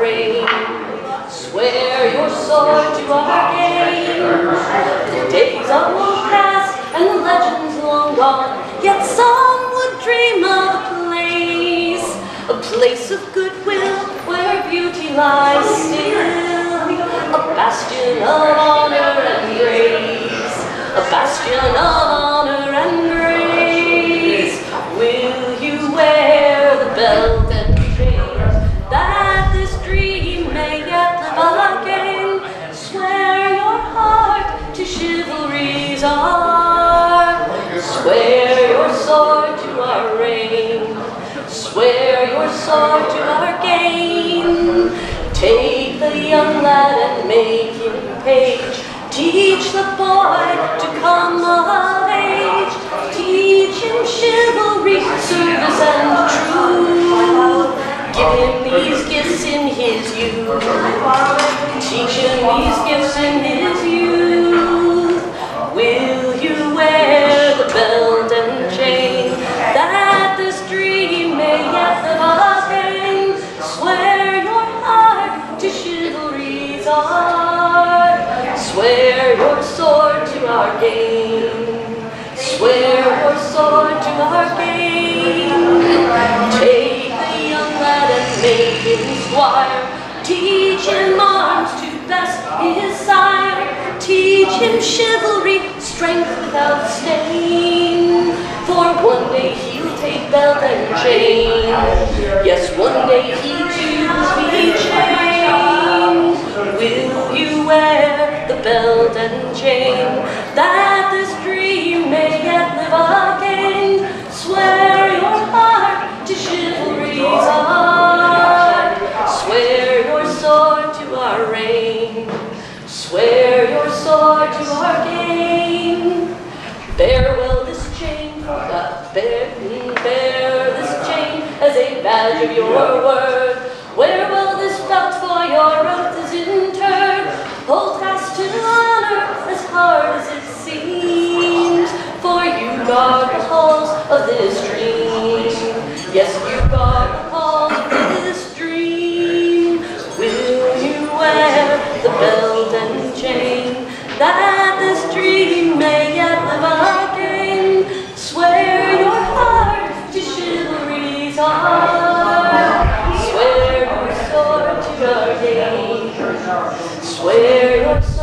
reign. Swear your sword to our gain. The days are long past and the legends long gone, yet some would dream of a place of goodwill where beauty lies still, a bastion of honor and grace, a bastion of honor and grace. Will you wear the belt and chains, that this dream may yet live again? Swear your heart to chivalry's art, swear your sword to our reign, swear your sword to our gain. Take the young lad and make him page, teach the boy to come of age, teach him chivalry, service and truth. Give him these gifts in his youth, teach him these gifts in his youth. Will you wear the belt and chain, that this dream may yet live again? Swear your heart to chivalry's art, swear your sword to our gain, swear your sword to our gain. Take the young lad and make him squire, teach him arms to best his sire, teach him chivalry, strength without stain. For one day he'll take belt and chain, yes, one day he too will be chained. Will you wear the belt and chain, that this dream may yet live again? Swear your heart to chivalry's art, swear your sword to our reign, swear your sword to our gain. Bear well this chain, bear this chain as a badge of your worth. Wear well this belt, for your oath is interred. Hold fast to honor as hard as it seems, for you guard the halls of this dream. Yes, you guard the halls of this dream. Will you wear the belt and chain, that this dream may yet live again? Swear your heart to chivalry's art, swear your sword to our gain, swear your